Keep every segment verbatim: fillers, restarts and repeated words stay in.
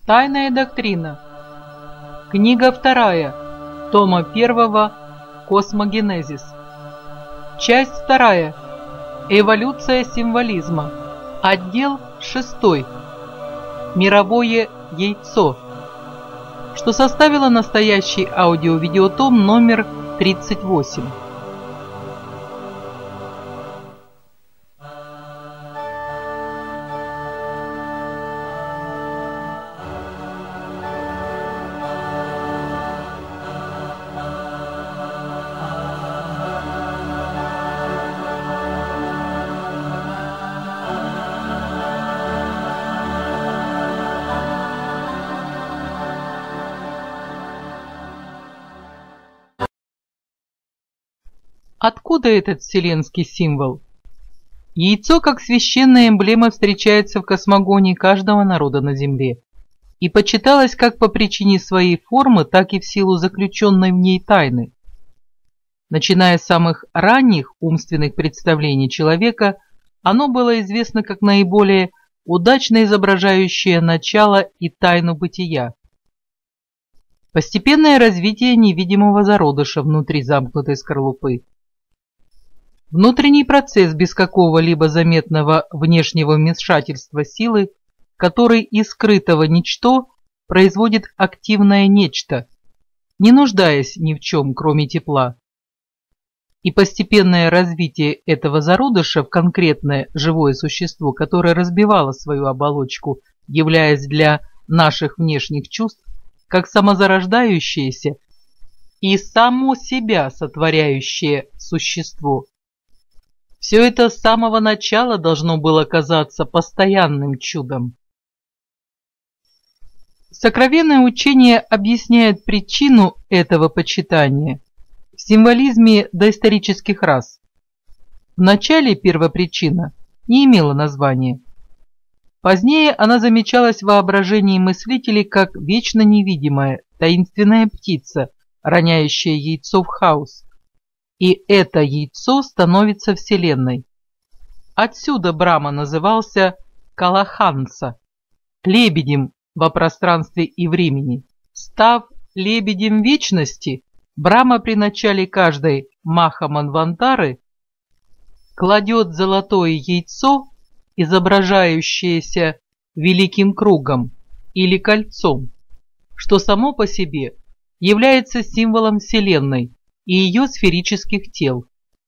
Тайная доктрина. Книга вторая. Тома первого. Космогенезис. Часть вторая. Эволюция символизма. Отдел шестой. Мировое яйцо. Что составило настоящий аудио-видеотом номер тридцать восемь. Откуда этот вселенский символ? Яйцо как священная эмблема встречается в космогонии каждого народа на Земле и почиталось как по причине своей формы, так и в силу заключенной в ней тайны. Начиная с самых ранних умственных представлений человека, оно было известно как наиболее удачно изображающее начало и тайну бытия. Постепенное развитие невидимого зародыша внутри замкнутой скорлупы. Внутренний процесс без какого-либо заметного внешнего вмешательства силы, который из скрытого ничто производит активное нечто, не нуждаясь ни в чем, кроме тепла. И постепенное развитие этого зародыша в конкретное живое существо, которое разбивало свою оболочку, являясь для наших внешних чувств как самозарождающееся и само себя сотворяющее существо. Все это с самого начала должно было казаться постоянным чудом. Сокровенное учение объясняет причину этого почитания в символизме доисторических рас. Вначале первопричина не имела названия. Позднее она замечалась в воображении мыслителей как вечно невидимая, таинственная птица, роняющая яйцо в хаос. И это яйцо становится Вселенной. Отсюда Брахма назывался Калаханса, лебедем во пространстве и времени. Став лебедем вечности, Брахма при начале каждой Маха-Манвантары кладет золотое яйцо, изображающееся великим кругом или кольцом, что само по себе является символом Вселенной и ее сферических тел.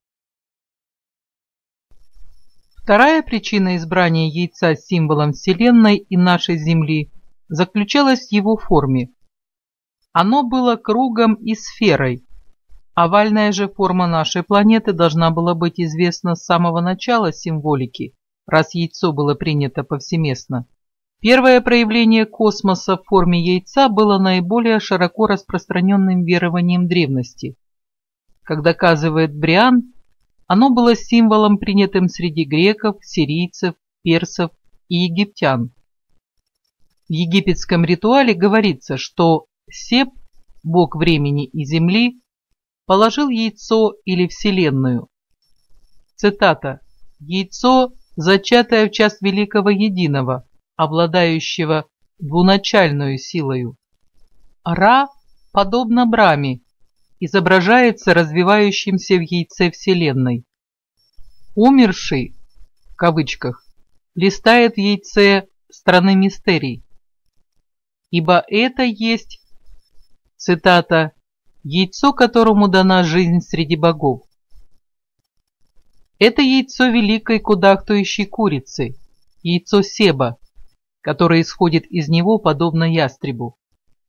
Вторая причина избрания яйца символом Вселенной и нашей Земли заключалась в его форме. Оно было кругом и сферой. Овальная же форма нашей планеты должна была быть известна с самого начала символики, раз яйцо было принято повсеместно. Первое проявление космоса в форме яйца было наиболее широко распространенным верованием древности. Как доказывает Бриан, оно было символом, принятым среди греков, сирийцев, персов и египтян. В египетском ритуале говорится, что Себ, бог времени и земли, положил яйцо или вселенную. Цитата: «Яйцо, зачатое в час великого единого, обладающего двуначальную силою. Ра, подобно Брахме, изображается развивающимся в яйце Вселенной. Умерший, в кавычках, листает в яйце страны мистерий. Ибо это есть, цитата, яйцо, которому дана жизнь среди богов. Это яйцо великой кудахтающей курицы, яйцо Себа, которое исходит из него подобно ястребу.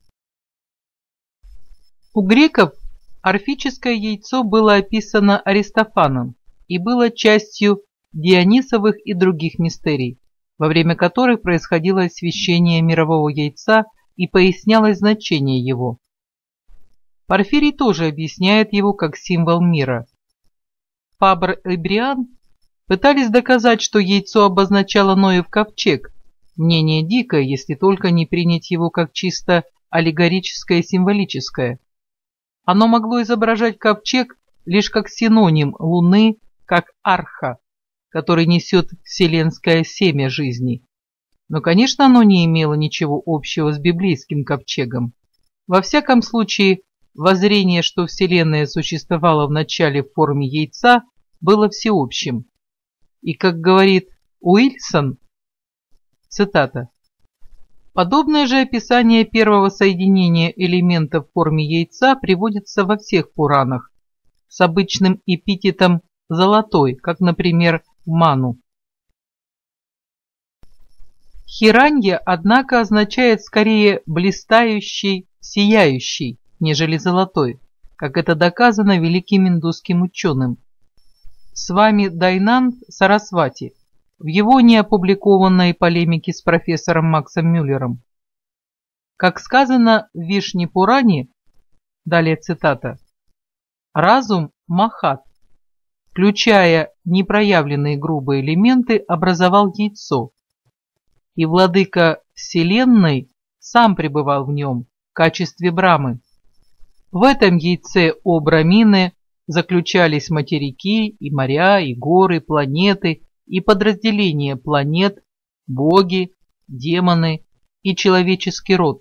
У греков орфическое яйцо было описано Аристофаном и было частью Дионисовых и других мистерий, во время которых происходило освящение мирового яйца и пояснялось значение его. Порфирий тоже объясняет его как символ мира. Фабр и Бриан пытались доказать, что яйцо обозначало Ноев ковчег, мнение дикое, если только не принять его как чисто аллегорическое и символическое. Оно могло изображать ковчег лишь как синоним Луны, как арха, который несет вселенское семя жизни. но, конечно, оно не имело ничего общего с библейским ковчегом. Во всяком случае, воззрение, что Вселенная существовала вначале в форме яйца, было всеобщим. И, как говорит Уильсон, цитата, «Подобное же описание первого соединения элементов в форме яйца приводится во всех Пуранах с обычным эпитетом «золотой», как, например, в Ману». Хиранья, однако, означает скорее блистающий, сияющий, нежели золотой, как это доказано великим индусским ученым. С вами Дайнанд Сарасвати в его неопубликованной полемике с профессором Максом Мюллером. Как сказано в Вишни-Пуране, далее цитата, «Разум Махат, включая непроявленные грубые элементы, образовал яйцо, и владыка Вселенной сам пребывал в нем в качестве Брамы. В этом яйце о Брамины заключались материки и моря, и горы, планеты, и подразделения планет, боги, демоны и человеческий род.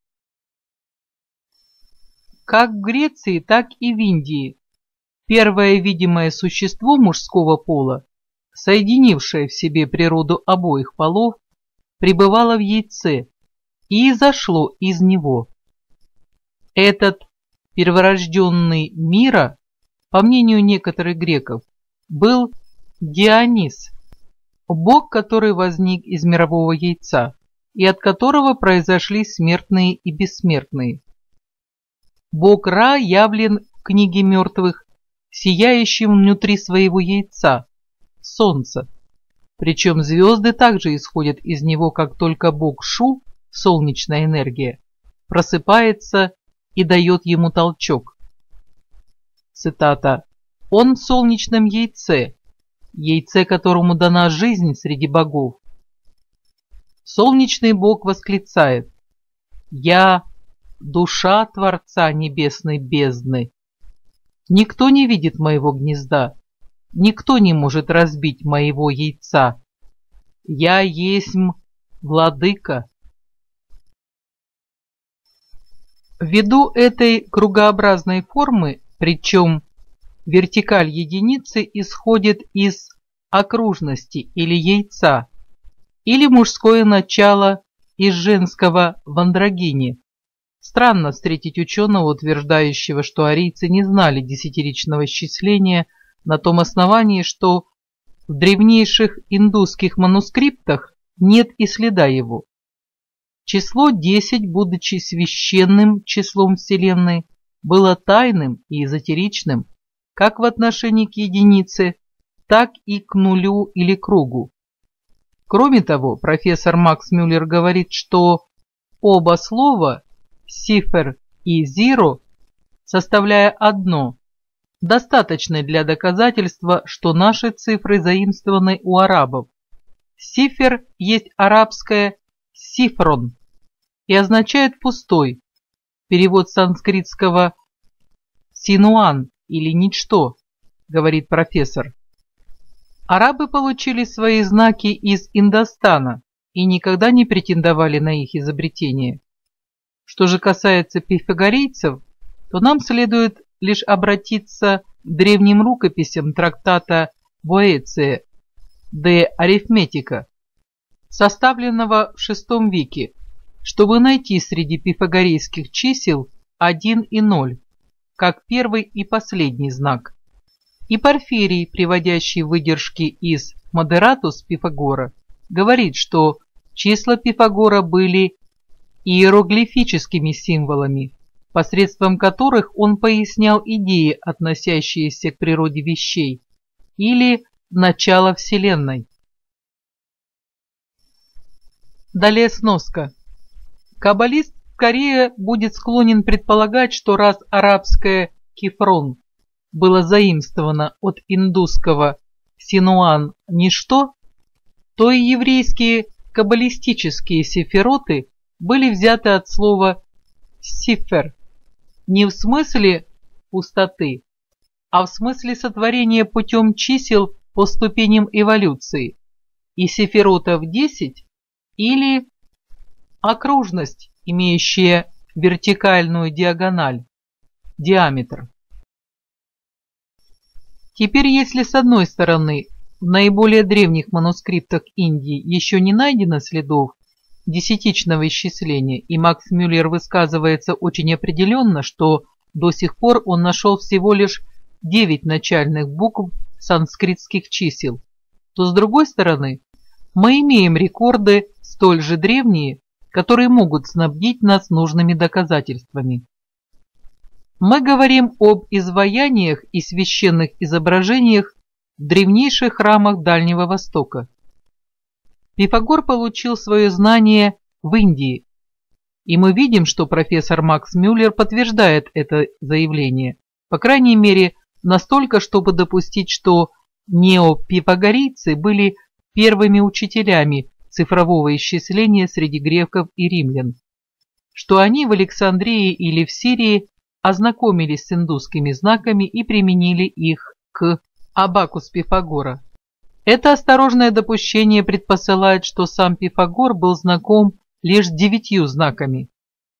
Как в Греции, так и в Индии первое видимое существо мужского пола, соединившее в себе природу обоих полов, пребывало в яйце и изошло из него. Этот перворожденный мира, по мнению некоторых греков, был Дионис, бог, который возник из мирового яйца и от которого произошли смертные и бессмертные. Бог Ра явлен в книге мертвых, сияющим внутри своего яйца, солнца. Причем звезды также исходят из него, как только бог Шу, солнечная энергия, просыпается и дает ему толчок. Цитата. «Он в солнечном яйце, яйце, которому дана жизнь среди богов. Солнечный бог восклицает: «Я – душа Творца небесной бездны. Никто не видит моего гнезда, никто не может разбить моего яйца. Я есмь владыка». Ввиду этой кругообразной формы, причем вертикаль единицы исходит из окружности или яйца, или мужское начало из женского в андрогине. Странно встретить ученого, утверждающего, что арийцы не знали десятиричного счисления на том основании, что в древнейших индусских манускриптах нет и следа его. Число десять, будучи священным числом Вселенной, было тайным и эзотеричным как в отношении к единице, так и к нулю или кругу. Кроме того, профессор Макс Мюллер говорит, что оба слова «сифер» и «зиро», составляя одно, достаточно для доказательства, что наши цифры заимствованы у арабов. Сифер есть арабское «сифрон» и означает «пустой», перевод санскритского «синуан» или «ничто», говорит профессор. Арабы получили свои знаки из Индостана и никогда не претендовали на их изобретение. Что же касается пифагорейцев, то нам следует лишь обратиться к древним рукописям трактата Боэция де арифметика, составленного в шестом веке, чтобы найти среди пифагорейских чисел один и ноль, как первый и последний знак. И Порфирий, приводящий выдержки из Модератус Пифагора, говорит, что числа Пифагора были иероглифическими символами, посредством которых он пояснял идеи, относящиеся к природе вещей, или начало Вселенной. Далее сноска. Каббалист скорее будет склонен предполагать, что раз арабское «кефрон» было заимствовано от индусского «синуан» «ничто», то и еврейские каббалистические сефироты были взяты от слова «сифер» не в смысле пустоты, а в смысле сотворения путем чисел по ступеням эволюции, и сефиротов десять или окружность, имеющая вертикальную диагональ, диаметр. Теперь, если с одной стороны в наиболее древних манускриптах Индии еще не найдено следов десятичного исчисления, и Макс Мюллер высказывается очень определенно, что до сих пор он нашел всего лишь девять начальных букв санскритских чисел, то с другой стороны мы имеем рекорды столь же древние, которые могут снабдить нас нужными доказательствами. Мы говорим об изваяниях и священных изображениях в древнейших храмах Дальнего Востока. Пифагор получил свое знание в Индии, и мы видим, что профессор Макс Мюллер подтверждает это заявление, по крайней мере, настолько, чтобы допустить, что неопифагорейцы были первыми учителями цифрового исчисления среди греков и римлян, что они в Александрии или в Сирии ознакомились с индусскими знаками и применили их к абакус Пифагора. Это осторожное допущение предпосылает, что сам Пифагор был знаком лишь с девятью знаками.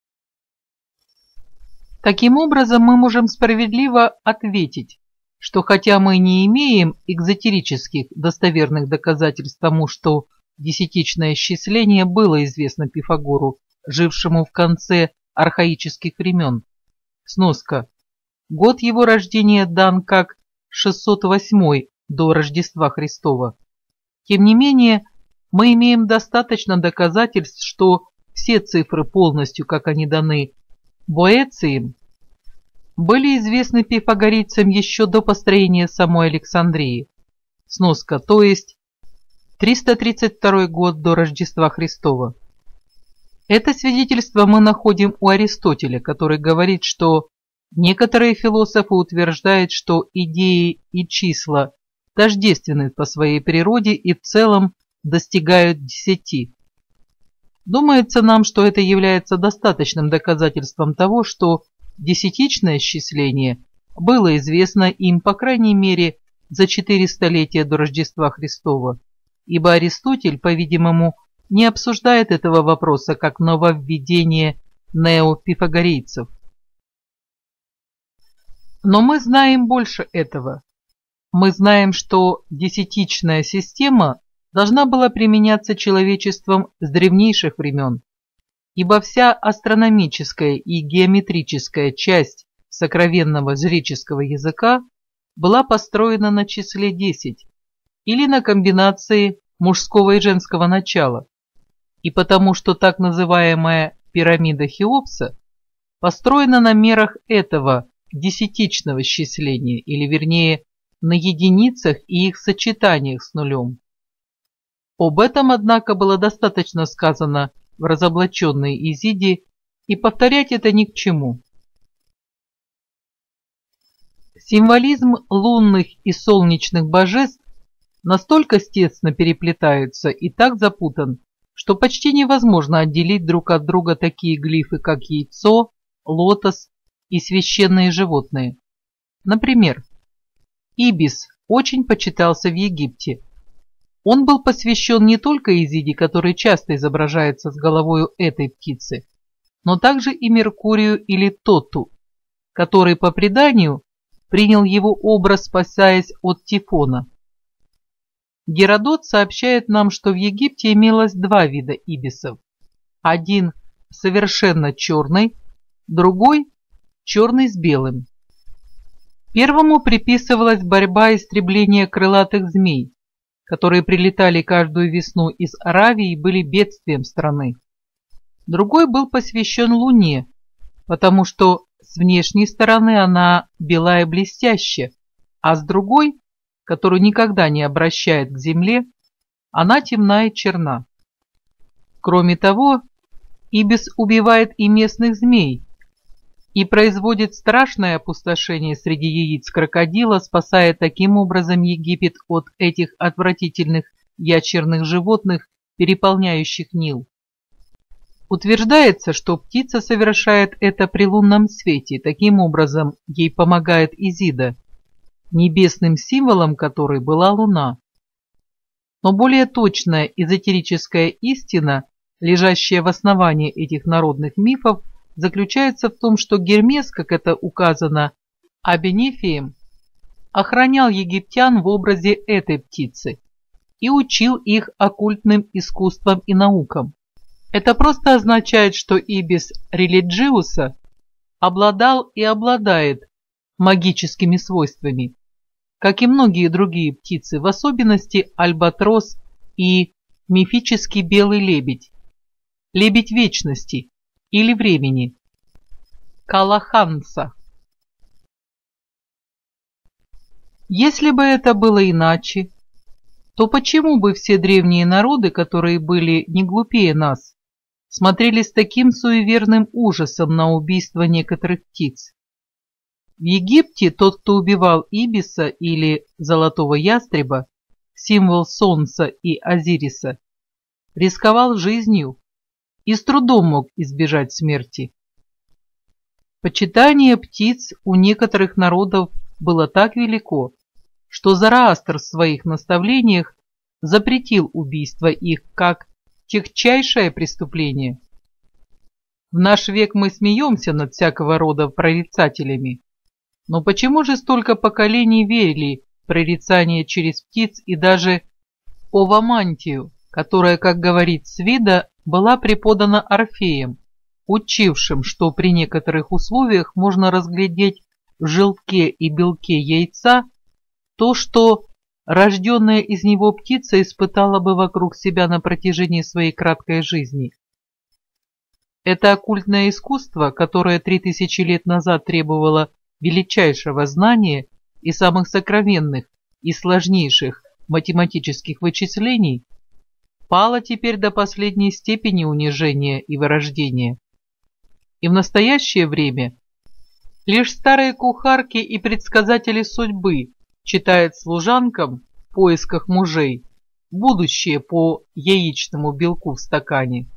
Таким образом, мы можем справедливо ответить, что хотя мы не имеем экзотерических достоверных доказательств тому, что десятичное исчисление было известно Пифагору, жившему в конце архаических времен. Сноска. Год его рождения дан как шестьсот восьмой до Рождества Христова. Тем не менее, мы имеем достаточно доказательств, что все цифры полностью, как они даны Боэцием, были известны пифагорейцам еще до построения самой Александрии. Сноска, то есть триста тридцать второй год до Рождества Христова. Это свидетельство мы находим у Аристотеля, который говорит, что некоторые философы утверждают, что идеи и числа тождественны по своей природе и в целом достигают десяти. Думается нам, что это является достаточным доказательством того, что десятичное исчисление было известно им, по крайней мере, за четыре столетия до Рождества Христова, ибо Аристотель, по-видимому, не обсуждает этого вопроса как нововведение неопифагорейцев. Но мы знаем больше этого. Мы знаем, что десятичная система должна была применяться человечеством с древнейших времен, ибо вся астрономическая и геометрическая часть сокровенного жреческого языка была построена на числе десять или на комбинации мужского и женского начала, и потому что так называемая пирамида Хеопса построена на мерах этого десятичного исчисления, или вернее на единицах и их сочетаниях с нулем. Об этом, однако, было достаточно сказано в разоблаченной Изиде, и повторять это ни к чему. Символизм лунных и солнечных божеств настолько тесно переплетаются и так запутан, что почти невозможно отделить друг от друга такие глифы, как яйцо, лотос и священные животные. Например, Ибис очень почитался в Египте. Он был посвящен не только Изиде, который часто изображается с головой этой птицы, но также и Меркурию или Тоту, который, по преданию, принял его образ, спасаясь от тифона. Геродот сообщает нам, что в Египте имелось два вида ибисов. Один совершенно черный, другой черный с белым. Первому приписывалась борьба истребления крылатых змей, которые прилетали каждую весну из Аравии и были бедствием страны. Другой был посвящен Луне, потому что с внешней стороны она бела и блестящая, а с другой, которую никогда не обращает к земле, она темна и черна. Кроме того, Ибис убивает и местных змей и производит страшное опустошение среди яиц крокодила, спасая таким образом Египет от этих отвратительных ячерных животных, переполняющих Нил. Утверждается, что птица совершает это при лунном свете, таким образом ей помогает Изида, небесным символом которой была луна. Но более точная эзотерическая истина, лежащая в основании этих народных мифов, заключается в том, что Гермес, как это указано Абенефием, охранял египтян в образе этой птицы и учил их оккультным искусствам и наукам. Это просто означает, что Ибис религиуса обладал и обладает магическими свойствами, как и многие другие птицы, в особенности альбатрос и мифический белый лебедь, лебедь вечности или времени, Калаханса. Если бы это было иначе, то почему бы все древние народы, которые были не глупее нас, смотрели с таким суеверным ужасом на убийство некоторых птиц? В Египте тот, кто убивал ибиса или золотого ястреба, символ солнца и Азириса, рисковал жизнью и с трудом мог избежать смерти. Почитание птиц у некоторых народов было так велико, что Зороастр в своих наставлениях запретил убийство их как тягчайшее преступление. В наш век мы смеемся над всякого рода прорицателями, но почему же столько поколений верили в прорицание через птиц и даже овамантию, которая, как говорит Свида, была преподана Орфеем, учившим, что при некоторых условиях можно разглядеть в желтке и белке яйца то, что рожденная из него птица испытала бы вокруг себя на протяжении своей краткой жизни. Это оккультное искусство, которое три тысячи лет назад требовало величайшего знания и самых сокровенных и сложнейших математических вычислений, пало теперь до последней степени унижения и вырождения. И в настоящее время лишь старые кухарки и предсказатели судьбы читают служанкам в поисках мужей будущее по яичному белку в стакане.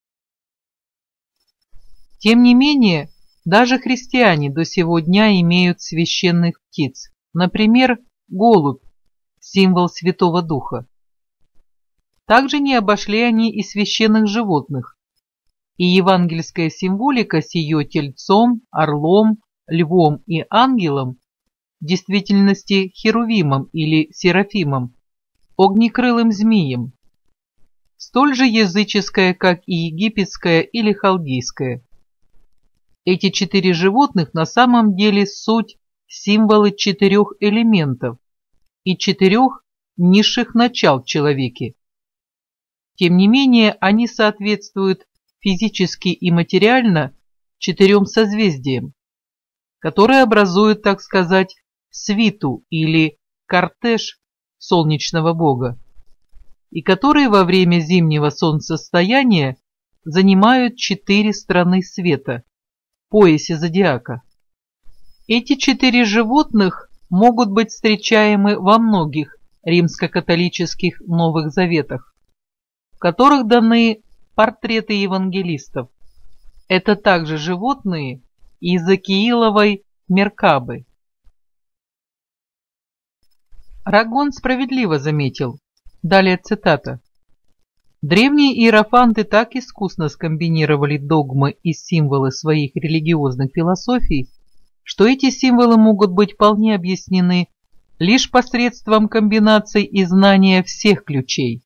Тем не менее, даже христиане до сего дня имеют священных птиц, например, голубь, символ Святого Духа. Также не обошли они и священных животных, и евангельская символика с ее тельцом, орлом, львом и ангелом, в действительности херувимом или серафимом, огнекрылым змеем, столь же языческая, как и египетская или халдейская. Эти четыре животных на самом деле суть символы четырех элементов и четырех низших начал в человеке. Тем не менее, они соответствуют физически и материально четырем созвездиям, которые образуют, так сказать, свиту или кортеж солнечного бога, и которые во время зимнего солнцестояния занимают четыре страны света в поясе зодиака. Эти четыре животных могут быть встречаемы во многих римско-католических Новых Заветах, в которых даны портреты евангелистов. Это также животные из Акииловой Меркабы. Рагон справедливо заметил, далее цитата: «Древние иерофанты так искусно скомбинировали догмы и символы своих религиозных философий, что эти символы могут быть вполне объяснены лишь посредством комбинаций и знания всех ключей.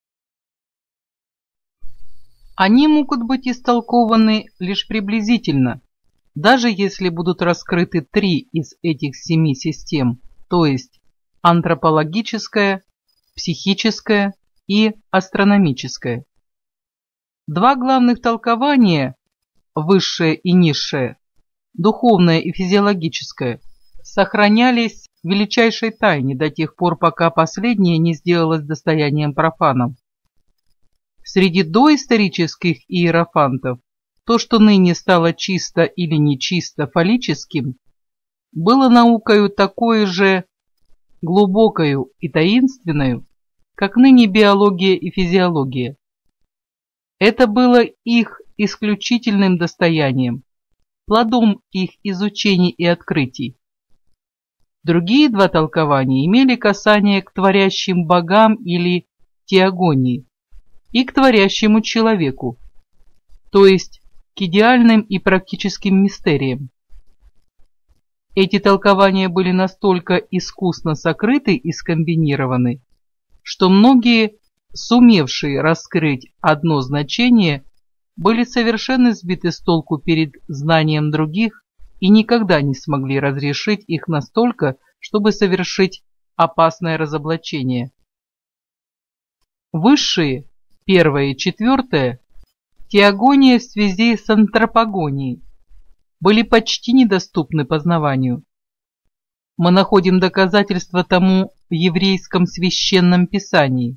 Они могут быть истолкованы лишь приблизительно, даже если будут раскрыты три из этих семи систем, то есть антропологическая, психическая и астрономическая. Два главных толкования, высшее и низшее, духовное и физиологическое, сохранялись в величайшей тайне до тех пор, пока последнее не сделалось достоянием профанов. Среди доисторических иерофантов то, что ныне стало чисто или нечисто фаллическим, было наукою такой же глубокою и таинственную, как ныне биология и физиология. Это было их исключительным достоянием, плодом их изучений и открытий. Другие два толкования имели касание к творящим богам или теогонии, и к творящему человеку, то есть к идеальным и практическим мистериям. Эти толкования были настолько искусно сокрыты и скомбинированы, что многие, сумевшие раскрыть одно значение, были совершенно сбиты с толку перед знанием других и никогда не смогли разрешить их настолько, чтобы совершить опасное разоблачение. Высшие, первое и четвертое, теогония в связи с антропогонией, были почти недоступны познаванию. Мы находим доказательства тому в еврейском священном писании.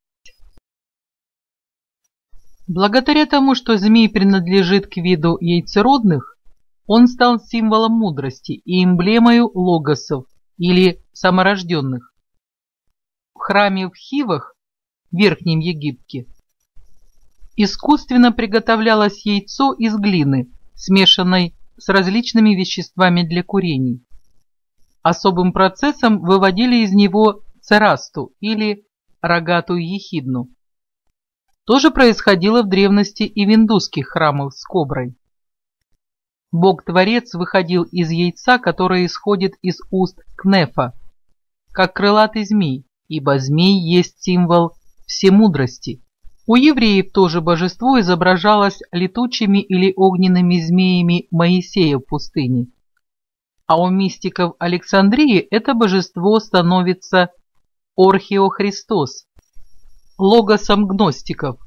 Благодаря тому, что змей принадлежит к виду яйцеродных, он стал символом мудрости и эмблемою логосов или саморожденных. В храме в Хивах, в Верхнем Египте, искусственно приготовлялось яйцо из глины, смешанной с различными веществами для курений. Особым процессом выводили из него церасту или рогатую ехидну. То же происходило в древности и в индусских храмах с коброй. Бог-творец выходил из яйца, которое исходит из уст Кнефа, как крылатый змей, ибо змей есть символ всемудрости. У евреев тоже божество изображалось летучими или огненными змеями Моисея в пустыне, а у мистиков Александрии это божество становится Орхиохристос, логосом гностиков.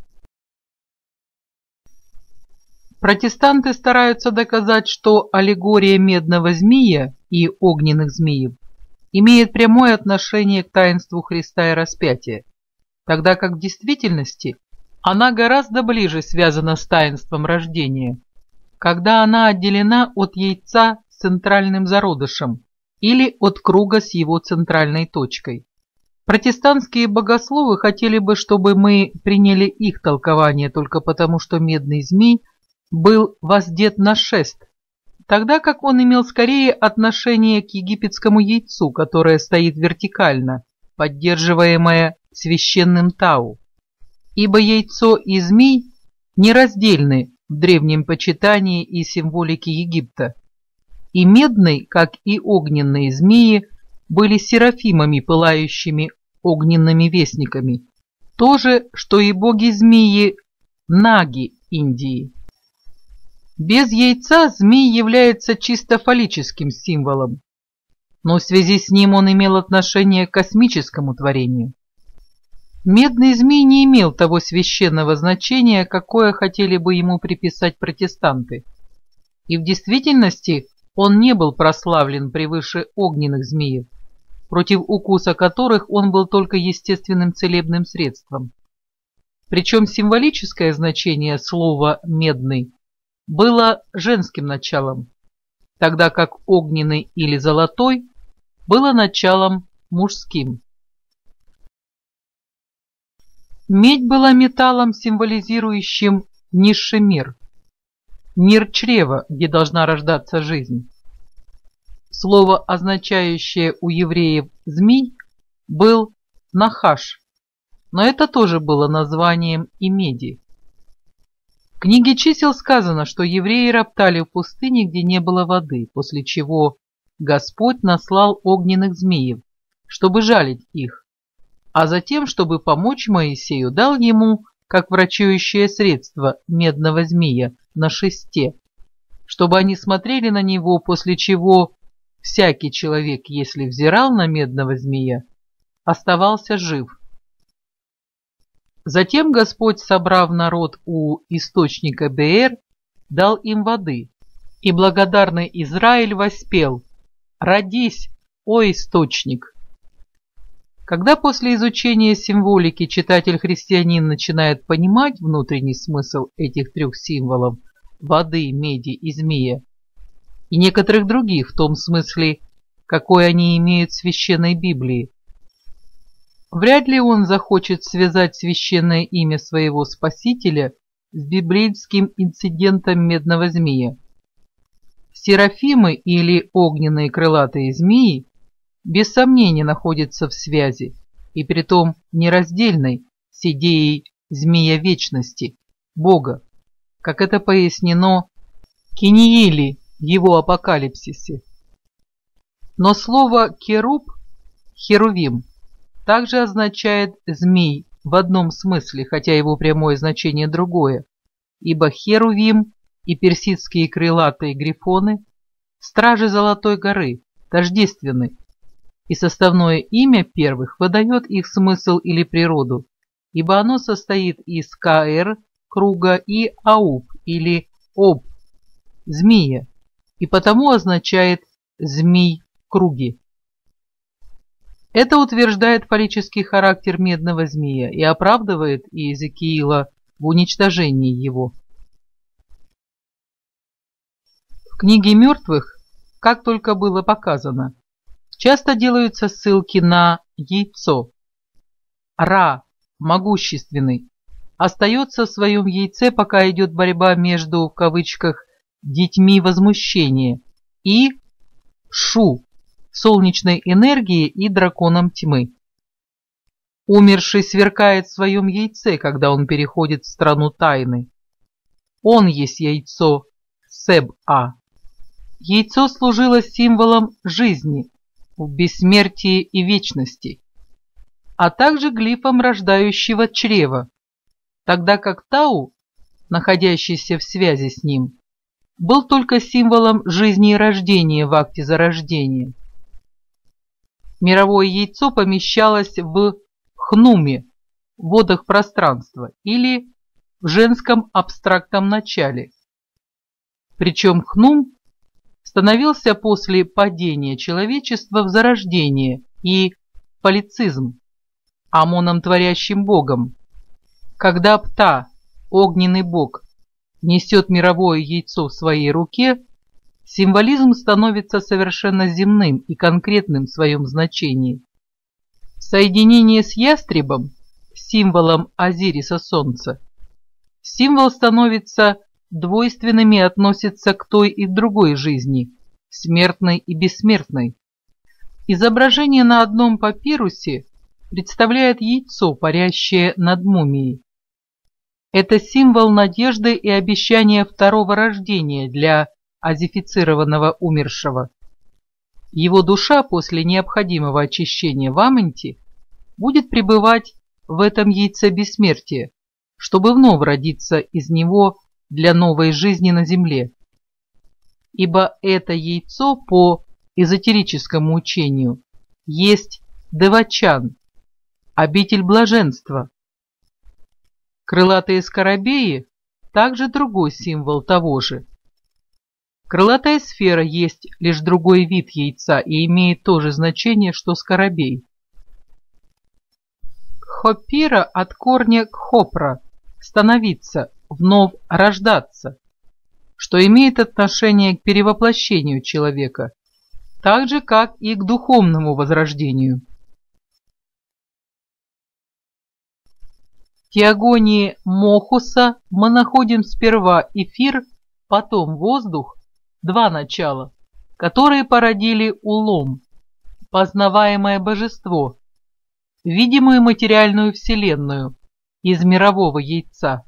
Протестанты стараются доказать, что аллегория медного змея и огненных змеев имеет прямое отношение к таинству Христа и распятия, тогда как в действительности она гораздо ближе связана с таинством рождения, когда она отделена от яйца с центральным зародышем или от круга с его центральной точкой. Протестантские богословы хотели бы, чтобы мы приняли их толкование только потому, что медный змей был воздет на шест, тогда как он имел скорее отношение к египетскому яйцу, которое стоит вертикально, поддерживаемое священным Тау. Ибо яйцо и змей нераздельны в древнем почитании и символике Египта. И медный, как и огненные змеи, были серафимами, пылающими огненными вестниками. То же, что и боги-змеи Наги Индии. Без яйца змей является чисто фаллическим символом, но в связи с ним он имел отношение к космическому творению. Медный змей не имел того священного значения, какое хотели бы ему приписать протестанты. И в действительности он не был прославлен превыше огненных змеев, против укуса которых он был только естественным целебным средством. Причем символическое значение слова «медный» было женским началом, тогда как огненный или золотой было началом мужским. Медь была металлом, символизирующим низший мир, мир чрева, где должна рождаться жизнь. Слово, означающее у евреев «змей», был «нахаш», но это тоже было названием и меди. В книге чисел сказано, что евреи роптали в пустыне, где не было воды, после чего Господь наслал огненных змеев, чтобы жалить их, а затем, чтобы помочь Моисею, дал ему, как врачующее средство, медного змея на шесте, чтобы они смотрели на него, после чего всякий человек, если взирал на медного змея, оставался жив. Затем Господь, собрав народ у источника Беэр, дал им воды, и благодарный Израиль воспел: «Родись, о источник!» Когда после изучения символики читатель-христианин начинает понимать внутренний смысл этих трех символов – воды, меди и змея, и некоторых других в том смысле, какой они имеют в священной Библии, вряд ли он захочет связать священное имя своего Спасителя с библейским инцидентом медного змея. Серафимы или огненные крылатые змеи без сомнения находятся в связи, и притом нераздельной с идеей змея вечности, Бога, как это пояснено Киниили в его апокалипсисе. Но слово «керуб» – «херувим» также означает «змей» в одном смысле, хотя его прямое значение другое, ибо херувим и персидские крылатые грифоны – стражи Золотой горы, тождественны, и составное имя первых выдает их смысл или природу, ибо оно состоит из каэр – круга и ауб или об – змея, и потому означает «змей в круге». Это утверждает фаллический характер медного змея и оправдывает Иезекиила в уничтожении его. В книге мертвых, как только было показано, часто делаются ссылки на яйцо. Ра, могущественный, остается в своем яйце, пока идет борьба между, в кавычках, детьми возмущения и Шу, солнечной энергии и драконом тьмы. Умерший сверкает в своем яйце, когда он переходит в страну тайны. Он есть яйцо Себ-А. Яйцо служило символом жизни в бессмертии и вечности, а также глифом рождающего чрева, тогда как Тау, находящийся в связи с ним, был только символом жизни и рождения в акте зарождения. Мировое яйцо помещалось в хнуме, водах пространства, или в женском абстрактном начале. Причем хнум становился после падения человечества в зарождение и полицизм, амоном творящим богом. Когда Пта, огненный бог, несет мировое яйцо в своей руке, символизм становится совершенно земным и конкретным в своем значении. Соединение с ястребом, символом Азириса Солнца, символ становится двойственным и относится к той и другой жизни, смертной и бессмертной. Изображение на одном папирусе представляет яйцо, парящее над мумией. Это символ надежды и обещания второго рождения для азифицированного умершего. Его душа после необходимого очищения в Амонте будет пребывать в этом яйце бессмертия, чтобы вновь родиться из него для новой жизни на земле. Ибо это яйцо по эзотерическому учению есть Девачан, обитель блаженства. Крылатые скоробеи – также другой символ того же. Крылатая сфера есть лишь другой вид яйца и имеет то же значение, что скоробей. Хопира от корня кхопра – становиться, вновь рождаться, что имеет отношение к перевоплощению человека, так же, как и к духовному возрождению. В теогонии Мохуса мы находим сперва эфир, потом воздух, два начала, которые породили улом, познаваемое божество, видимую материальную вселенную из мирового яйца.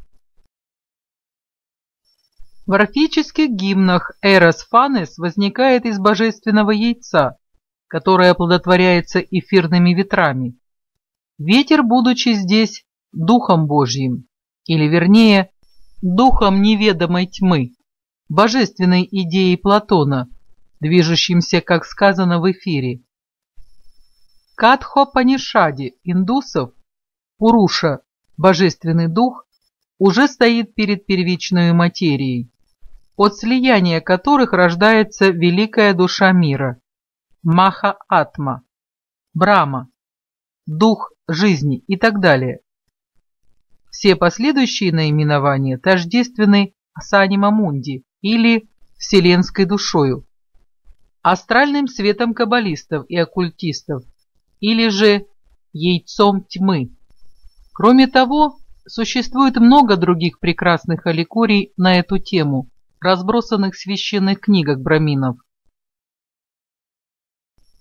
В орфических гимнах Эрос Фанес возникает из божественного яйца, которое оплодотворяется эфирными ветрами. Ветер, будучи здесь Духом Божьим, или вернее, Духом неведомой тьмы, божественной идеей Платона, движущимся, как сказано в эфире. Катхопанишаде индусов, Пуруша, божественный дух, уже стоит перед первичной материей, от слияния которых рождается великая душа мира, Маха-Атма, Брахма, дух жизни и так далее. Все последующие наименования тождественны Санима Мунди или Вселенской душою, астральным светом каббалистов и оккультистов, или же яйцом тьмы. Кроме того, существует много других прекрасных аллегорий на эту тему, разбросанных в священных книгах браминов.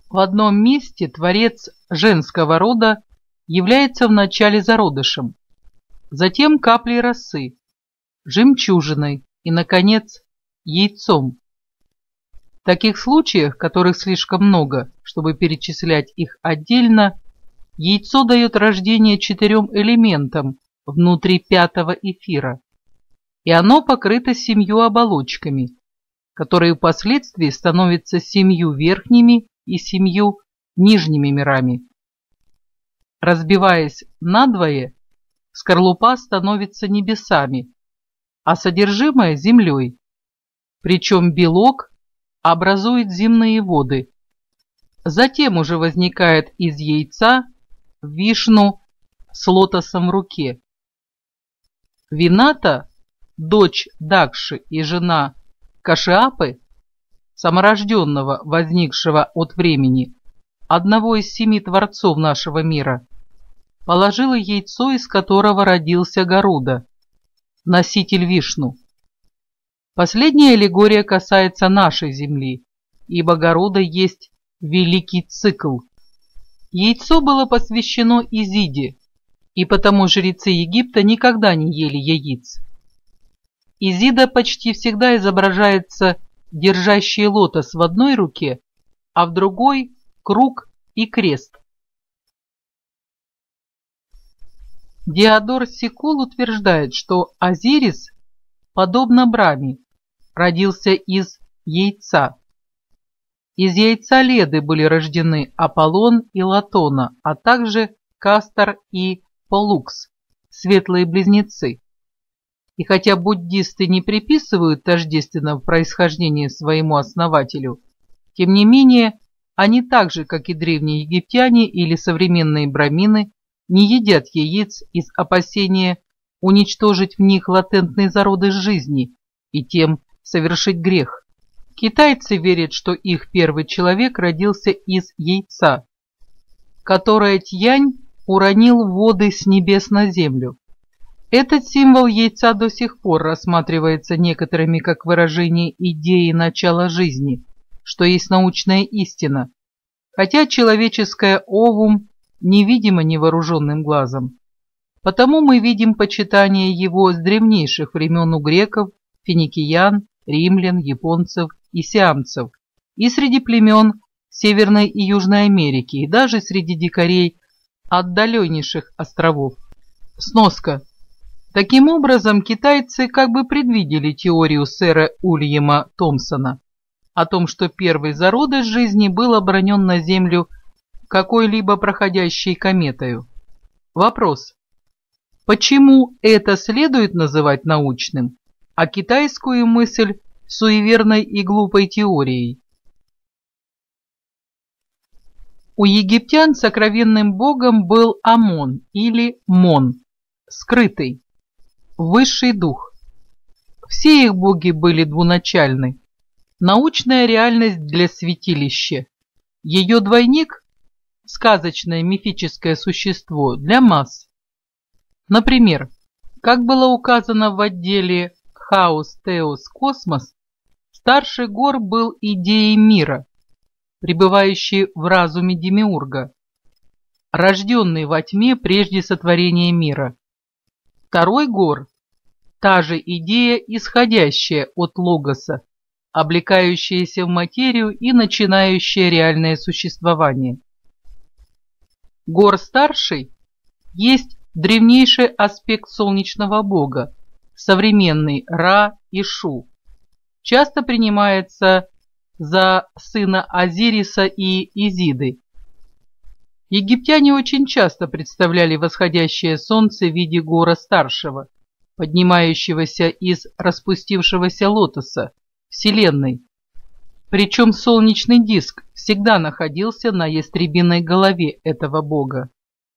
В одном месте творец женского рода является вначале зародышем, затем каплей росы, жемчужиной и, наконец, яйцом. В таких случаях, которых слишком много, чтобы перечислять их отдельно, яйцо дает рождение четырем элементам внутри пятого эфира, и оно покрыто семью оболочками, которые впоследствии становятся семью верхними и семью нижними мирами. Разбиваясь надвое, скорлупа становится небесами, а содержимое – землей, причем белок образует земные воды. Затем уже возникает из яйца Вишну с лотосом в руке. Вината, дочь Дакши и жена Кашиапы, саморожденного, возникшего от времени, одного из семи творцов нашего мира, положила яйцо, из которого родился Гаруда, носитель Вишну. Последняя аллегория касается нашей земли, ибо Гаруда есть великий цикл. Яйцо было посвящено Изиде, и потому жрецы Египта никогда не ели яиц. Изида почти всегда изображается держащей лотос в одной руке, а в другой – круг и крест. Диодор Сикул утверждает, что Азирис, подобно Брахме, родился из яйца. Из яйца Леды были рождены Аполлон и Латона, а также Кастор и Полукс, светлые близнецы. И хотя буддисты не приписывают тождественного происхождения своему основателю, тем не менее они так же, как и древние египтяне или современные брамины, не едят яиц из опасения уничтожить в них латентный зародыш жизни и тем совершить грех. Китайцы верят, что их первый человек родился из яйца, которое Тьянь уронил в воды с небес на землю. Этот символ яйца до сих пор рассматривается некоторыми как выражение идеи начала жизни, что есть научная истина, хотя человеческое овум невидимо невооруженным глазом. Потому мы видим почитание его с древнейших времен у греков, финикиян, римлян, японцев и сиамцев, и среди племен Северной и Южной Америки, и даже среди дикарей отдаленнейших островов. Сноска. Таким образом, китайцы как бы предвидели теорию сэра Уильяма Томпсона о том, что первый зародыш жизни был обронен на Землю какой-либо проходящей кометою. Вопрос. Почему это следует называть научным, а китайскую мысль суеверной и глупой теорией? У египтян сокровенным богом был Амон или Мон, скрытый, высший дух. Все их боги были двуначальны. Научная реальность для святилища. Ее двойник – сказочное мифическое существо для масс. Например, как было указано в отделе «Хаос, Теос, Космос», старший гор был идеей мира, пребывающий в разуме демиурга, рожденный во тьме прежде сотворения мира. Второй гор – та же идея, исходящая от логоса, облекающаяся в материю и начинающая реальное существование. Гор старший есть древнейший аспект солнечного бога, современный Ра и Шу. Часто принимается за сына Азириса и Изиды. Египтяне очень часто представляли восходящее солнце в виде гора старшего, поднимающегося из распустившегося лотоса, Вселенной. Причем солнечный диск всегда находился на ястребиной голове этого бога.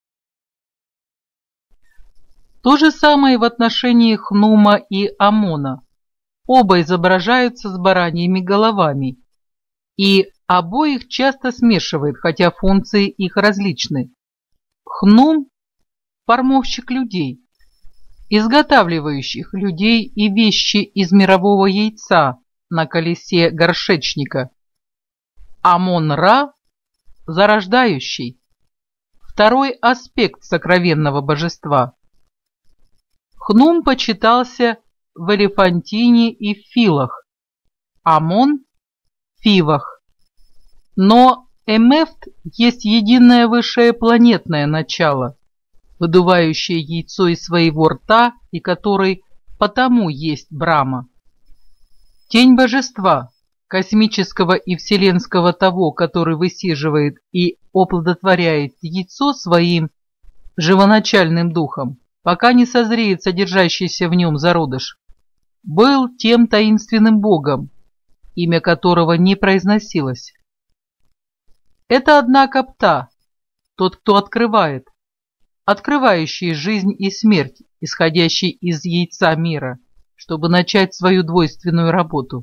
То же самое в отношении Хнума и Амона. Оба изображаются с бараньими головами, и обоих часто смешивает, хотя функции их различны. Хнум – формовщик людей, изготавливающих людей и вещи из мирового яйца на колесе горшечника. Амон-Ра зарождающий, второй аспект сокровенного божества. Хнум почитался в Элефантине и в Филах, Амон – в Фивах. Но Эмефт есть единое высшее планетное начало, выдувающее яйцо из своего рта и который потому есть Брама. Тень божества, космического и вселенского того, который высиживает и оплодотворяет яйцо своим живоначальным духом, пока не созреет содержащийся в нем зародыш, был тем таинственным богом, имя которого не произносилось. Это, однако, Пта, тот, кто открывает, открывающий жизнь и смерть, исходящий из яйца мира, чтобы начать свою двойственную работу.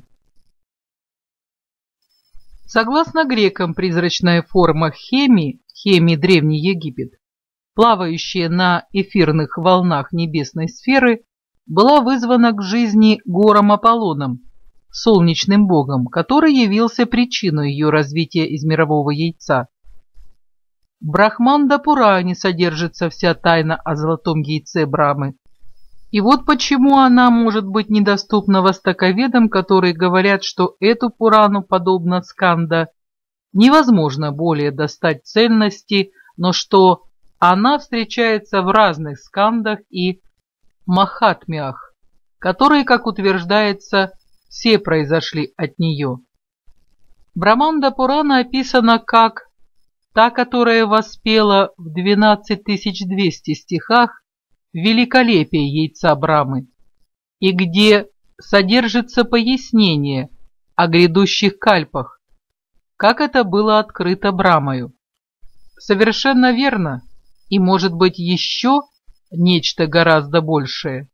Согласно грекам, призрачная форма Хеми, Хеми – Древний Египет, плавающая на эфирных волнах небесной сферы, была вызвана к жизни гором Аполлоном, солнечным богом, который явился причиной ее развития из мирового яйца. В Брахманда-Пуране содержится вся тайна о золотом яйце Брамы. И вот почему она может быть недоступна востоковедам, которые говорят, что эту Пурану, подобно Сканда, невозможно более достать цельности, но что она встречается в разных скандах и махатмиях, которые, как утверждается, все произошли от нее. Браманда Пурана описана как та, которая воспела в двенадцать тысяч двести стихах великолепие яйца Брамы, и где содержится пояснение о грядущих кальпах, как это было открыто Брамою. Совершенно верно, и может быть еще нечто гораздо большее.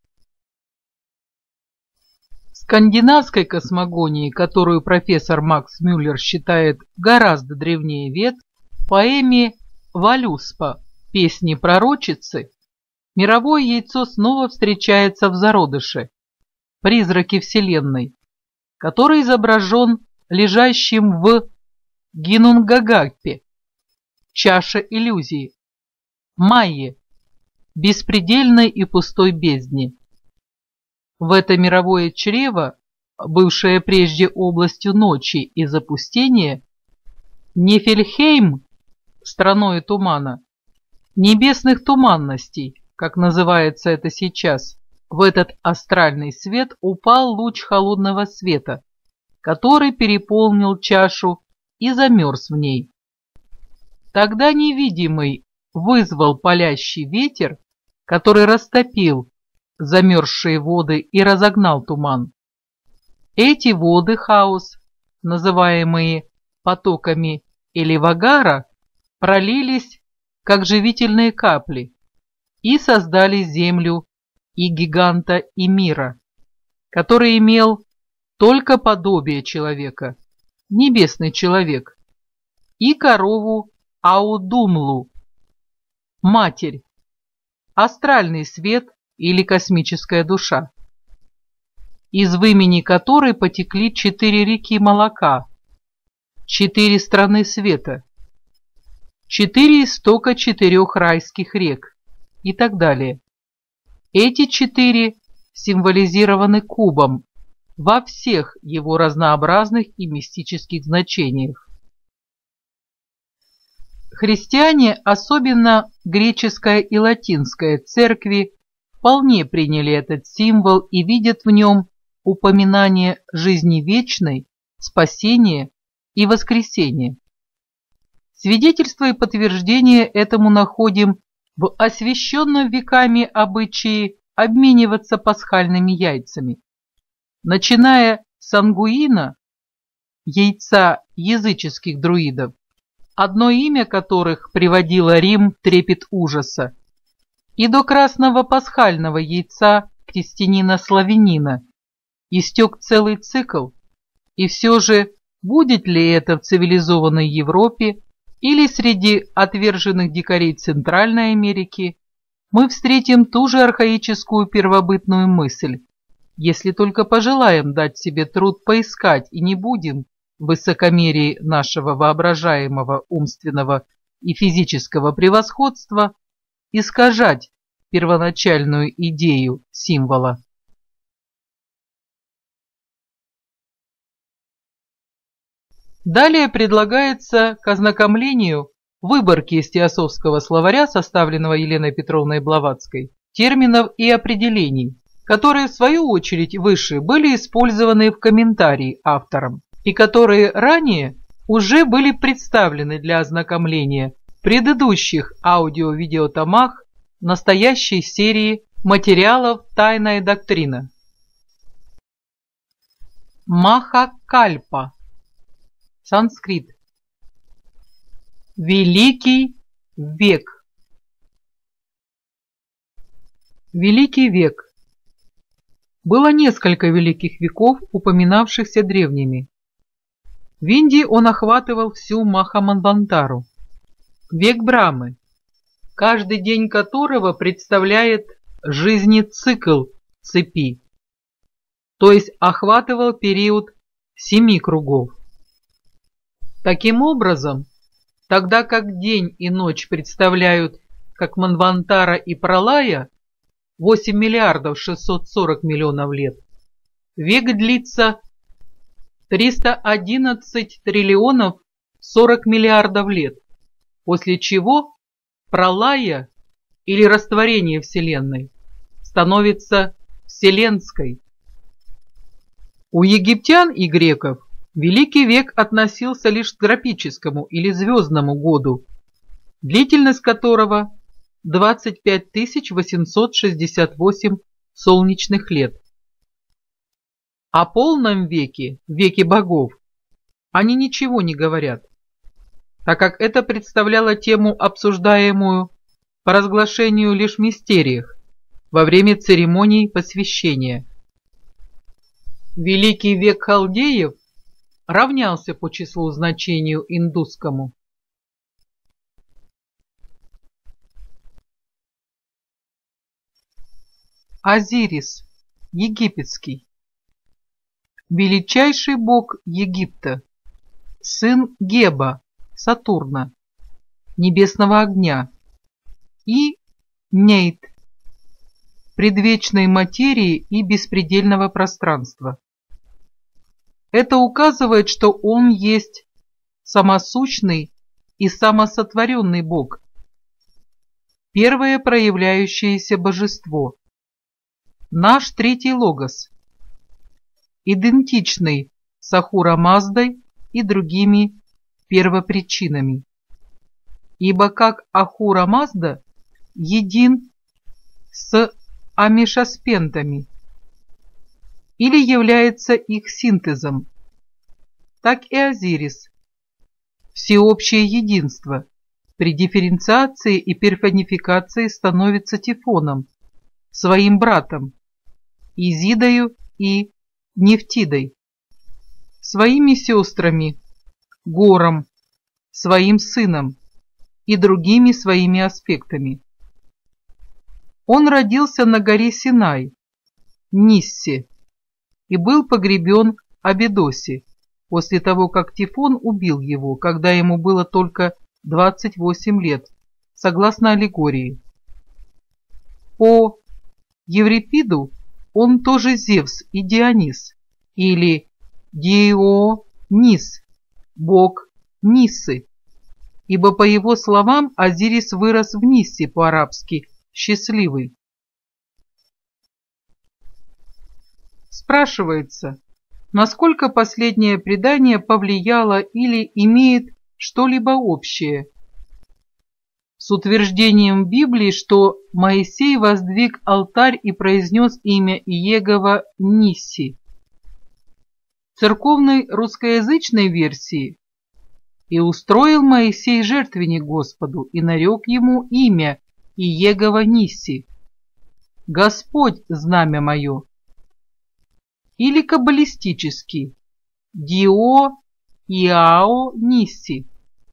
В скандинавской космогонии, которую профессор Макс Мюллер считает гораздо древнее вед, в поэме «Валюспа» песни пророчицы, мировое яйцо снова встречается в зародыше, призраке Вселенной, который изображен лежащим в Гинунгагапе, чаше иллюзии, майе, беспредельной и пустой бездне. В это мировое чрево, бывшее прежде областью ночи и запустения, Нефельхейм, страною тумана, небесных туманностей, как называется это сейчас, в этот астральный свет упал луч холодного света, который переполнил чашу и замерз в ней. Тогда невидимый вызвал палящий ветер, который растопил замерзшие воды и разогнал туман. Эти воды хаос, называемые потоками Эливагара, пролились, как живительные капли, и создали землю и гиганта и мира, который имел только подобие человека, небесный человек, и корову Аудумлу, матерь, астральный свет или космическая душа, из вымени которой потекли четыре реки молока, четыре страны света, четыре истока четырех райских рек и так далее. Эти четыре символизированы кубом во всех его разнообразных и мистических значениях. Христиане, особенно греческая и латинская церкви, вполне приняли этот символ и видят в нем упоминание жизни вечной, спасения и воскресения. Свидетельство и подтверждение этому находим в освященном веками обычае обмениваться пасхальными яйцами. Начиная с ангуина, яйца языческих друидов, одно имя которых приводило Рим в трепет ужаса, и до красного пасхального яйца крестьянина-славянина, истек целый цикл, и все же будет ли это в цивилизованной Европе или среди отверженных дикарей Центральной Америки, мы встретим ту же архаическую первобытную мысль, если только пожелаем дать себе труд поискать и не будем в высокомерии нашего воображаемого умственного и физического превосходства искажать первоначальную идею символа. Далее предлагается к ознакомлению выборки из теософского словаря, составленного Еленой Петровной Блаватской, терминов и определений, которые, в свою очередь, выше были использованы в комментарии автором и которые ранее уже были представлены для ознакомления в предыдущих аудио-видеотомах настоящей серии материалов «Тайная доктрина». Махакальпа. Санскрит. Великий век. Великий век. Было несколько великих веков, упоминавшихся древними. В Индии он охватывал всю Махаманвантару. Век Брамы, каждый день которого представляет жизнецикл цепи, то есть охватывал период семи кругов. Таким образом, тогда как день и ночь представляют, как Манвантара и Пралая, восемь миллиардов шестьсот сорок миллионов лет, век длится триста одиннадцать триллионов сорок миллиардов лет, после чего Пралая или растворение Вселенной становится вселенской. У египтян и греков Великий век относился лишь к тропическому или звездному году, длительность которого двадцать пять тысяч восемьсот шестьдесят восемь солнечных лет. О полном веке, веке богов, они ничего не говорят, так как это представляло тему, обсуждаемую по разглашению лишь в мистериях во время церемоний посвящения. Великий век халдеев равнялся по числу значению индусскому. Азирис, египетский. Величайший бог Египта, сын Геба, Сатурна, небесного огня, и Нейт, предвечной материи и беспредельного пространства. Это указывает, что он есть самосущный и самосотворенный Бог, первое проявляющееся божество, наш третий логос, идентичный с Ахура Маздой и другими первопричинами, ибо как Ахура Мазда един с амишаспентами или является их синтезом, так и Азирис – всеобщее единство, при дифференциации и персонификации становится Тифоном, своим братом, Изидою и Нефтидой, своими сестрами, Гором, своим сыном и другими своими аспектами. Он родился на горе Синай, Ниссе, и был погребен Абидосе после того, как Тифон убил его, когда ему было только двадцать восемь лет, согласно аллегории. По Еврипиду он тоже Зевс и Дионис, или Дионис, бог Ниссы, ибо по его словам Азирис вырос в Ниссе по-арабски «счастливый». Спрашивается, насколько последнее предание повлияло или имеет что-либо общее с утверждением Библии, что Моисей воздвиг алтарь и произнес имя Иегова Нисси. В церковной русскоязычной версии «И устроил Моисей жертвенник Господу, и нарек ему имя Иегова Нисси, Господь знамя мое», или каббалистический «Дио Иао Нисси».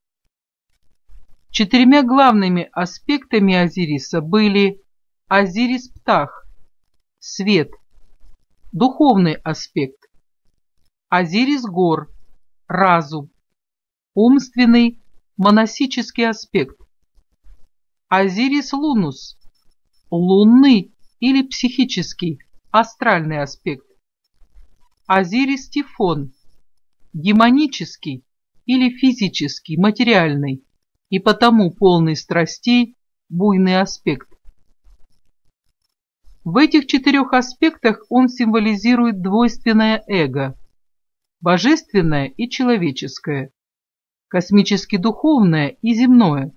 Четырьмя главными аспектами Азириса были Азирис-Птах – свет, духовный аспект, Азирис-Гор разум, умственный монасический аспект. Азирис Лунус – лунный или психический, астральный аспект. Азирис Тифон – демонический или физический, материальный, и потому полный страстей, буйный аспект. В этих четырех аспектах он символизирует двойственное эго – божественное и человеческое, космически духовное и земное.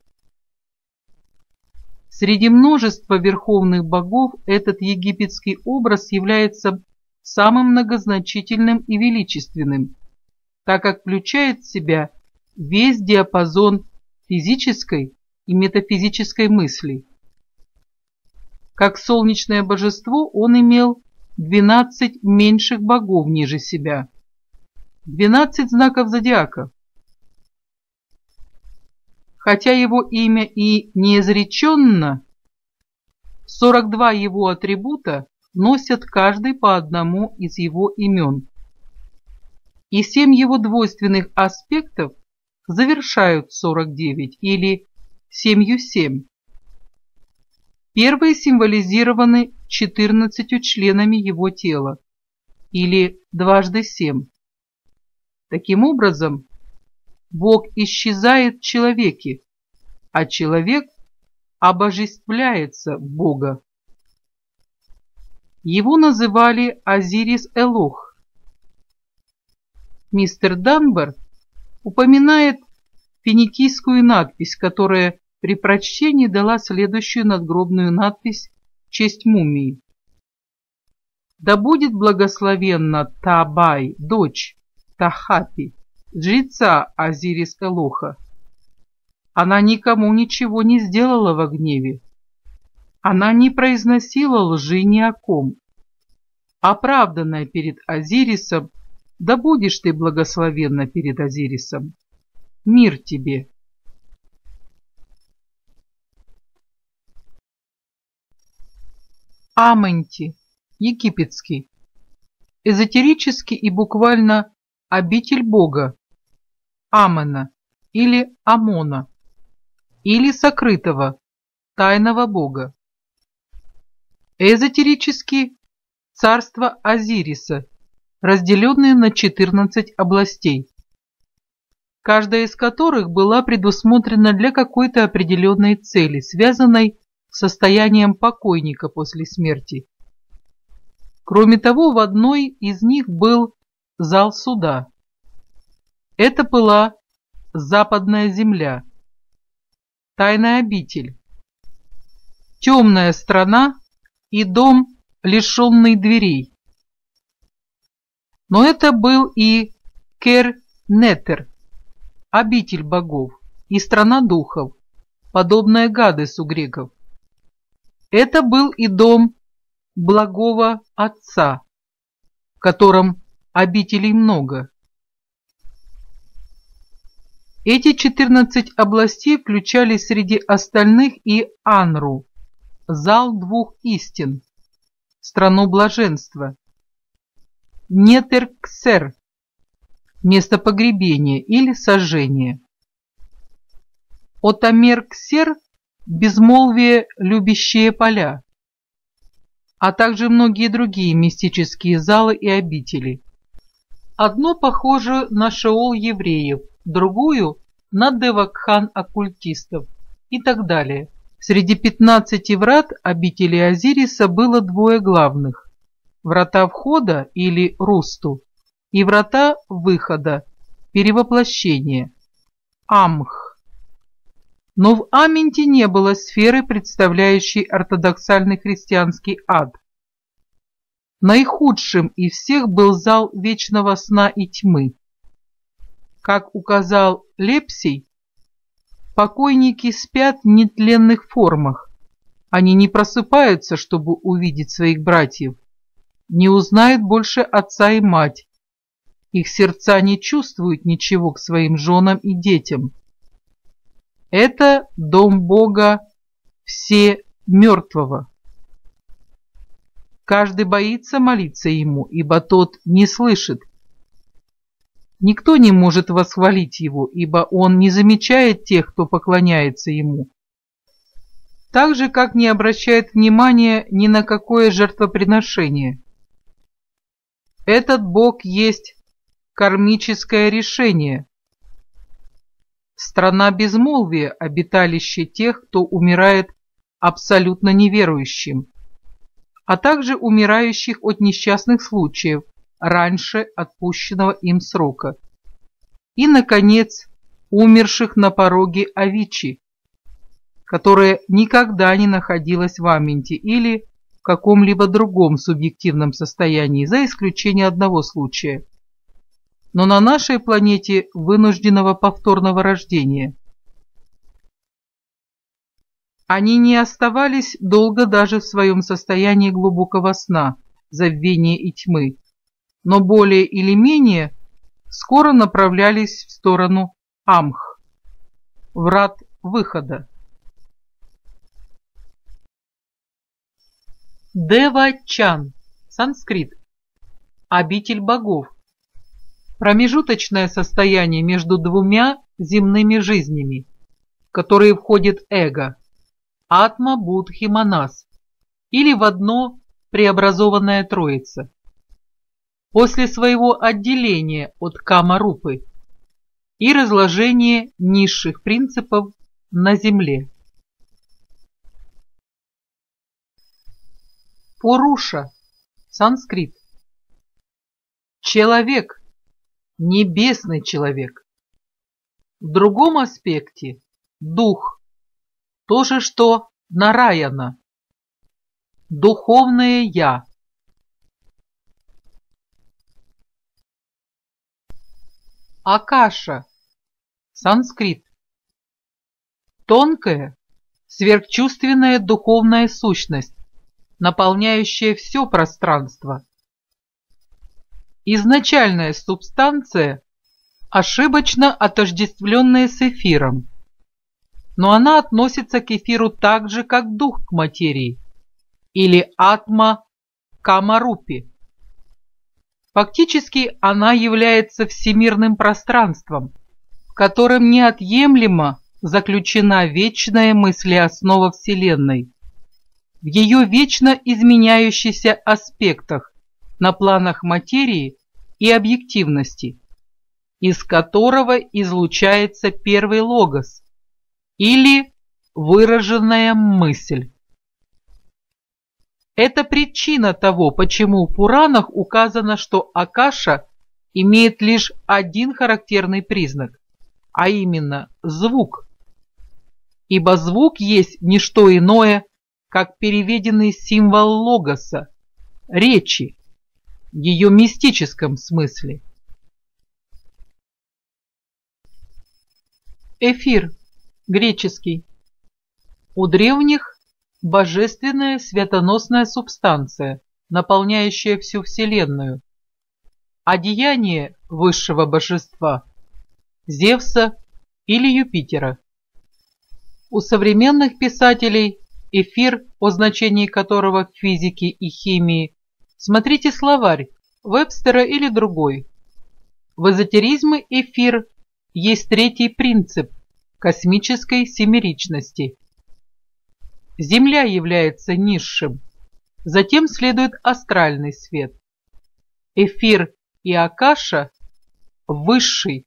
Среди множества верховных богов этот египетский образ является самым многозначительным и величественным, так как включает в себя весь диапазон физической и метафизической мысли. Как солнечное божество он имел двенадцать меньших богов ниже себя, двенадцать знаков зодиака. Хотя его имя и неизреченно, сорок два его атрибута носят каждый по одному из его имен. И семь его двойственных аспектов завершают сорок девять или семью семь. Первые символизированы четырнадцатью членами его тела или дважды семь. Таким образом, Бог исчезает в человеке, а человек обожествляется в Бога. Его называли Азирис Элох. Мистер Данбар упоминает финикийскую надпись, которая при прочтении дала следующую надгробную надпись в честь мумии. «Да будет благословенна Таабай, дочь Тахапи, жреца Азирис Элоха. Она никому ничего не сделала во гневе. Она не произносила лжи ни о ком. Оправданная перед Азирисом, да будешь ты благословенна перед Азирисом. Мир тебе». Амонти, египетский, эзотерически и буквально обитель Бога, Амона или Амона, или сокрытого, тайного Бога. Эзотерически царство Азириса, разделенное на четырнадцать областей, каждая из которых была предусмотрена для какой-то определенной цели, связанной с состоянием покойника после смерти. Кроме того, в одной из них был зал суда. Это была западная земля, тайная обитель, темная страна и дом, лишенный дверей. Но это был и Кер-Нетер, обитель богов, и страна духов, подобная Гадесу греков. Это был и дом благого Отца, в котором обителей много. Эти четырнадцать областей включали среди остальных и Анру, зал двух истин, страну блаженства, Нетер-Ксер, место погребения или сожжения, Отамер-Ксер, безмолвие, любящие поля, а также многие другие мистические залы и обители. Одно похоже на Шеол евреев, другую на Девакхан оккультистов и так далее. Среди пятнадцати врат обители Азириса было двое главных: врата входа или Русту и врата выхода, перевоплощения, Амх. Но в Аменте не было сферы, представляющей ортодоксальный христианский ад. Наихудшим из всех был зал вечного сна и тьмы. Как указал Лепсий, покойники спят в нетленных формах. Они не просыпаются, чтобы увидеть своих братьев, не узнают больше отца и мать. Их сердца не чувствуют ничего к своим женам и детям. Это дом Бога все мертвого. Каждый боится молиться ему, ибо тот не слышит. Никто не может восхвалить его, ибо он не замечает тех, кто поклоняется ему. Так же, как не обращает внимания ни на какое жертвоприношение. Этот Бог есть кармическое решение. Страна безмолвия, обиталище тех, кто умирает абсолютно неверующим, а также умирающих от несчастных случаев раньше отпущенного им срока. И, наконец, умерших на пороге Авичи, которая никогда не находилась в Аменте или в каком-либо другом субъективном состоянии, за исключением одного случая, но на нашей планете вынужденного повторного рождения. Они не оставались долго даже в своем состоянии глубокого сна, забвения и тьмы, но более или менее скоро направлялись в сторону Амх, врат выхода. Дева-чан, санскрит, обитель богов, промежуточное состояние между двумя земными жизнями, в которые входит эго, атма, будхи, манас, или в одно преобразованная троица. После своего отделения от кама-рупы и разложения низших принципов на земле. Пуруша, санскрит, человек, небесный человек. В другом аспекте дух, то же что Нараяна, духовное я. Акаша, санскрит, тонкая, сверхчувственная духовная сущность, наполняющая все пространство. Изначальная субстанция, ошибочно отождествленная с эфиром, но она относится к эфиру так же, как дух к материи, или атма камарупи. Фактически она является всемирным пространством, в котором неотъемлемо заключена вечная мыслеоснова Вселенной, в ее вечно изменяющихся аспектах на планах материи и объективности, из которого излучается первый логос или выраженная мысль. Это причина того, почему в Пуранах указано, что Акаша имеет лишь один характерный признак, а именно звук, ибо звук есть не что иное, как переведенный символ логоса, речи, в ее мистическом смысле. Эфир, греческий. У древних божественная светоносная субстанция, наполняющая всю Вселенную. Одеяние высшего божества, Зевса или Юпитера. У современных писателей эфир, о значении которого в физике и химии, смотрите словарь Вебстера или другой. В эзотеризме эфир есть третий принцип космической семеричности. Земля является низшим, затем следует астральный свет. Эфир и Акаша – высший.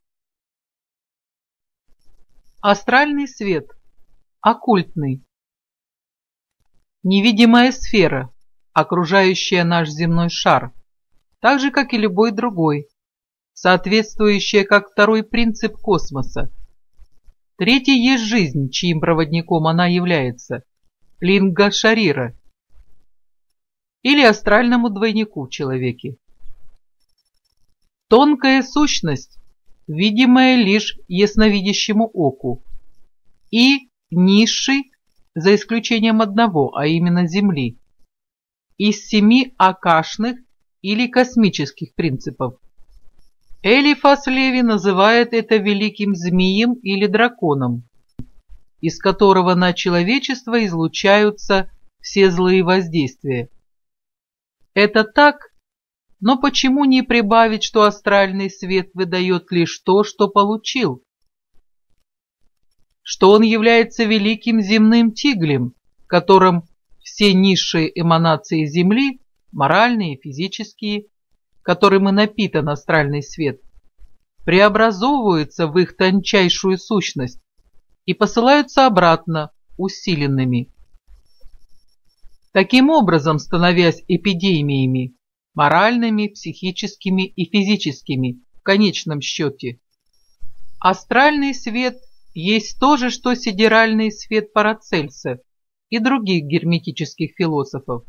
Астральный свет – оккультный. Невидимая сфера, окружающая наш земной шар, так же, как и любой другой, соответствующая как второй принцип космоса. Третий есть жизнь, чьим проводником она является, линга шарира, или астральному двойнику в человеке. Тонкая сущность, видимая лишь ясновидящему оку, и низший, за исключением одного, а именно Земли, из семи акашных или космических принципов. Элифас Леви называет это великим змеем или драконом, из которого на человечество излучаются все злые воздействия. Это так, Но почему не прибавить, что астральный свет выдает лишь то, что получил? Что он является великим земным тиглем, которым все низшие эманации Земли, моральные, физические, которым и напитан астральный свет, преобразовываются в их тончайшую сущность и посылаются обратно усиленными. Таким образом, становясь эпидемиями, моральными, психическими и физическими в конечном счете, астральный свет есть то же, что сидеральный свет Парацельса и других герметических философов.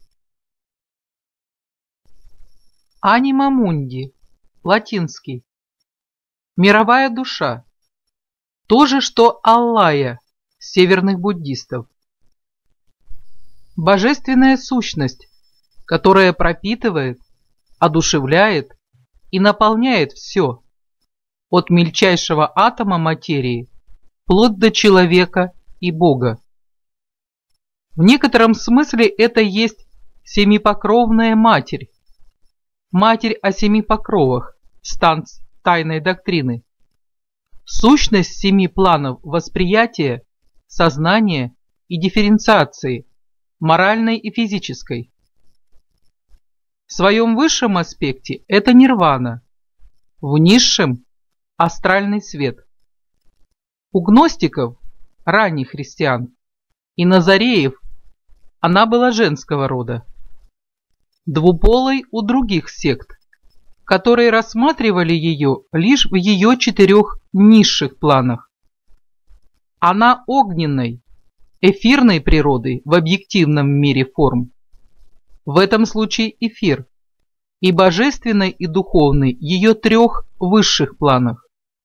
Анима мунди, латинский, мировая душа, то же, что Аллая северных буддистов. Божественная сущность, которая пропитывает, одушевляет и наполняет все, от мельчайшего атома материи вплоть до человека и Бога. В некотором смысле это есть семипокровная матерь, матерь о семи покровах, станц тайной доктрины, сущность семи планов восприятия, сознания и дифференциации, моральной и физической. В своем высшем аспекте это нирвана, в низшем – астральный свет. У гностиков, ранних христиан, и назареев она была женского рода. Двуполой у других сект, которые рассматривали ее лишь в ее четырех низших планах. Она огненной, эфирной природы в объективном мире форм. В этом случае эфир, и божественной и духовной ее трех высших планах.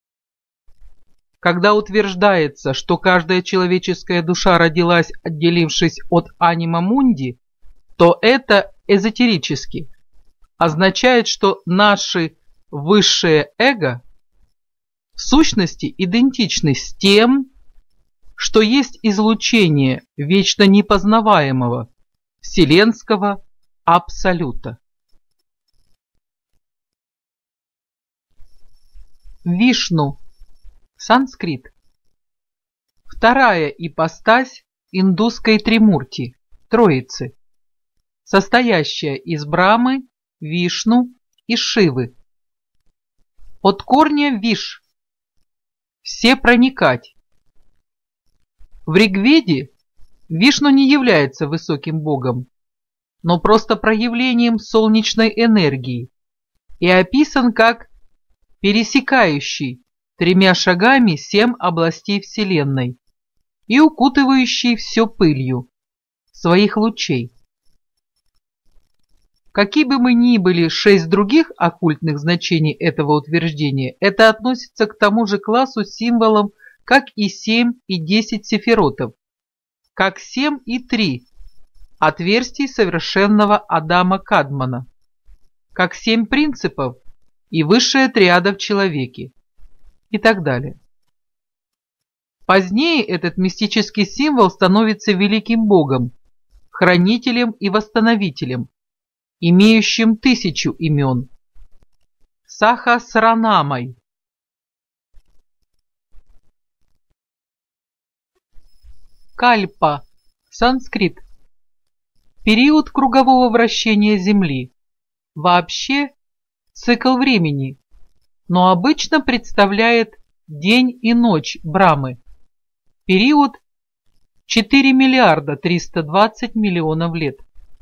Когда утверждается, что каждая человеческая душа родилась, отделившись от анима мунди, то это эзотерически означает, что наши высшее эго в сущности идентичны с тем, что есть излучение вечно непознаваемого вселенского абсолюта. Вишну, санскрит. Вторая ипостась индусской тримурти, Троицы, состоящая из Брамы, Вишну и Шивы. От корня Виш, все проникать. В Ригведе Вишну не является высоким богом, но просто проявлением солнечной энергии и описан как пересекающий тремя шагами семь областей Вселенной и укутывающий все пылью своих лучей. Какие бы мы ни были шесть других оккультных значений этого утверждения, это относится к тому же классу символов, как и семь и десять сефиротов, как семь и три отверстий совершенного Адама Кадмона, как семь принципов и высшая триада в человеке и так далее. Позднее этот мистический символ становится великим богом, хранителем и восстановителем, имеющим тысячу имен, Сахасранамой. Кальпа, санскрит. Период кругового вращения Земли. Вообще цикл времени, но обычно представляет день и ночь Брамы. Период четыре миллиарда триста двадцать миллионов лет.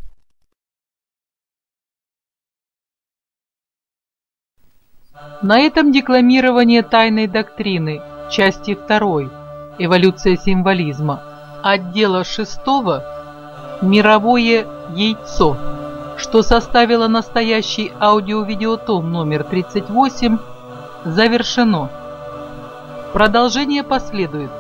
На этом декламирование тайной доктрины, части второй, эволюция символизма, отдела шестого, мировое яйцо, что составило настоящий аудио-видеотом номер тридцать восемь, завершено. Продолжение последует.